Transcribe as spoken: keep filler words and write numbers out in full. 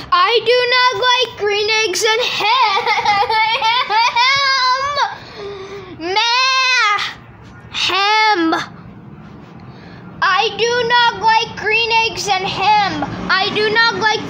I do not like green eggs and ham. Meh. Ham. I do not like green eggs and ham. I do not like